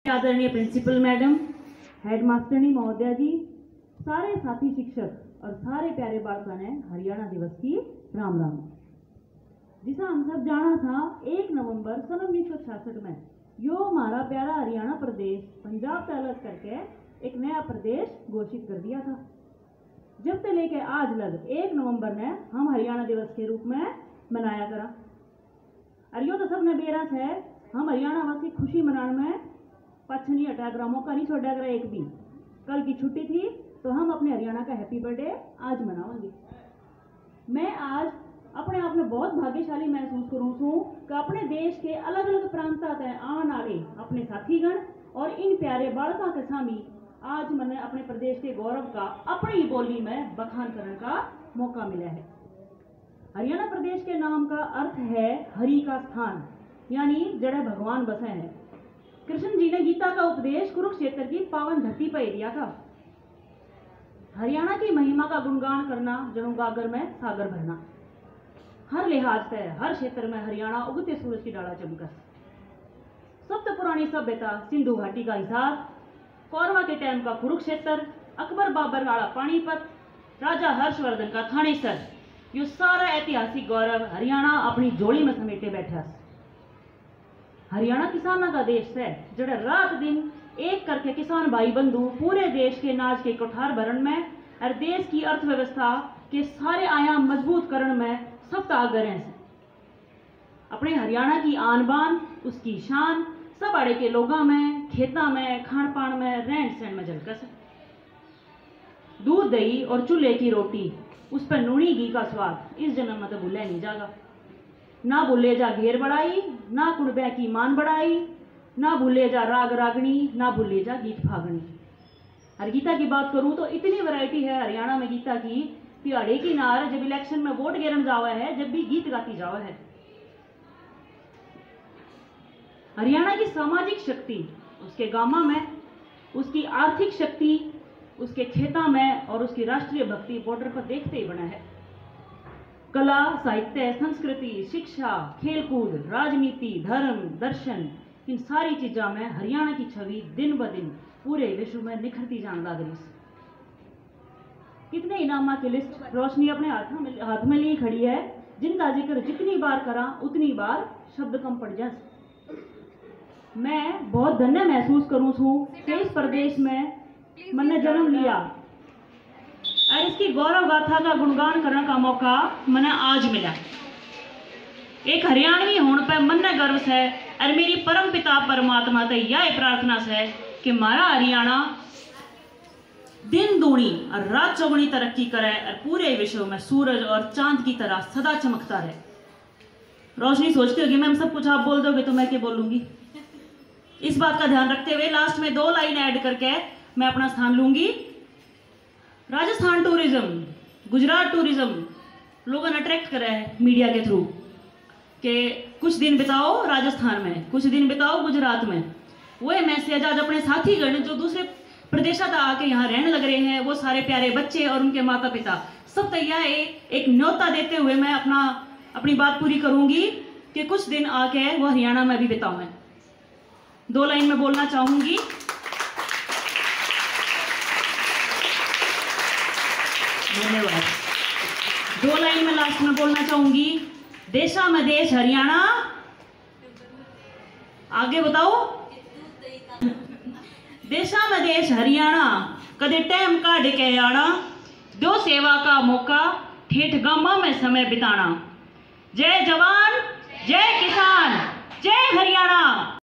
आदरणीय principal madam, हेडमास्टरनी महोदया जी, सारे साथी शिक्षक और सारे प्यारे बालका ने हरियाणा दिवस की राम राम। जिसा हम सब जाना था 1 नवंबर सन 1966 में यो हमारा प्यारा हरियाणा प्रदेश पंजाब से अलग करके एक नया प्रदेश घोषित कर दिया था। जब से लेके आज लग 1 नवंबर ने हम हरियाणा दिवस के रूप में मनाया करा। और यो तो सबने बेरस है, हम हरियाणा वासी खुशी मनाने में पाछ नहीं हटा करा, मौका नहीं छोड़ा करा एक भी। कल की छुट्टी थी तो हम अपने हरियाणा का हैप्पी बर्थडे आज मनाएंगे। मैं आज अपने आप में बहुत भाग्यशाली महसूस करूँ छूँ कि अपने देश के अलग अलग प्रांतों से आने वाले अपने साथीगण और इन प्यारे बालका के सामी आज मैंने अपने प्रदेश के गौरव का अपनी ही बोली में बखान करने का मौका मिला है। हरियाणा प्रदेश के नाम का अर्थ है हरि का स्थान, यानी जड़े भगवान बसे हैं। कृष्ण जी ने गीता का उपदेश कुरुक्षेत्र की पावन धरती पर दिया था। हरियाणा की महिमा का गुणगान करना जणु गागर में सागर भरना। हर लिहाज से हर क्षेत्र में हरियाणा उगते सूरज की डाला चमकस। सबसे पुरानी सभ्यता सिंधु घाटी का हिसार, कौरवा के टाइम का कुरुक्षेत्र, अकबर बाबर वाला पानीपत, राजा हर्षवर्धन का थानेसर, यो सारा ऐतिहासिक गौरव हरियाणा अपनी जोड़ी में समेटे बैठा। हरियाणा किसानों का देश है, जड़े रात दिन एक करके किसान भाई बंधु पूरे देश के नाज के कोठार भरण में और देश की अर्थव्यवस्था के सारे आयाम मजबूत करने में सब आगे हैं। अपने हरियाणा की आन बान, उसकी शान सब आड़े के लोगों में, खेता में, खान पान में, रहन सहन में झलकस है। दूध दही और चूल्हे की रोटी, उस पर नूनी घी का स्वाद इस जन्म में तो भूले नहीं जाएगा। ना भूले जा घेर बढ़ाई, ना कुड़बे की मान बढ़ाई, ना भूले जा राग रागनी, ना भूले जा गीत फागनी। और गीता की बात करूं तो इतनी वैरायटी है हरियाणा में गीता की कि अड़े की नार जब इलेक्शन में वोट गिरन जावा है, जब भी गीत गाती जावा है। हरियाणा की सामाजिक शक्ति उसके गामा में, उसकी आर्थिक शक्ति उसके खेता में और उसकी राष्ट्रीय भक्ति बॉर्डर पर देखते ही बना है। कला, साहित्य, संस्कृति, शिक्षा, खेलकूद, राजनीति, धर्म, दर्शन, इन सारी चीजों में हरियाणा की छवि दिन ब दिन पूरे विश्व में निखरती जान लग रही। कितने इनामा की लिस्ट रोशनी अपने हाथ में ली खड़ी है, जिनका जिक्र जितनी बार करा उतनी बार शब्द कम पड़ जाए। मैं बहुत धन्य महसूस करूं छूं कि इस प्रदेश में मैंने जन्म लिया और इसकी गौरव गाथा का गुणगान करने का मौका मैंने आज मिला। एक हरियाणवी होने पर मन ने गर्व है और मेरी परम पिता परमात्मा से यह प्रार्थना है कि हमारा हरियाणा दिन दूनी और रात चौगुनी तरक्की करे और पूरे विश्व में सूरज और चांद की तरह सदा चमकता रहे। रोशनी सोचती होगी मैम सब कुछ आप बोल दोगे तो मैं क्या बोलूंगी। इस बात का ध्यान रखते हुए लास्ट में 2 लाइन ऐड करके मैं अपना स्थान लूंगी। राजस्थान टूरिज्म, गुजरात टूरिज्म लोगों ने अट्रैक्ट करा है मीडिया के थ्रू कि कुछ दिन बिताओ राजस्थान में, कुछ दिन बिताओ गुजरात में। वह मैसेज आज अपने साथीगण जो दूसरे प्रदेशों तक आके यहाँ रहने लग रहे हैं, वो सारे प्यारे बच्चे और उनके माता पिता सब तैयार है एक न्योता देते हुए मैं अपनी बात पूरी करूंगी कि कुछ दिन आके वो हरियाणा में भी बिताऊं। मैं 2 लाइन में बोलना चाहूंगी। धन्यवाद। 2 लाइन में लास्ट में बोलना चाहूंगी। देशा में देश हरियाणा, आगे बताओ। देशा में देश हरियाणा, कदे टाइम काढ़ के आना, दो सेवा का मौका, ठेठ गामा में समय बिताना। जय जवान, जय किसान, जय हरियाणा।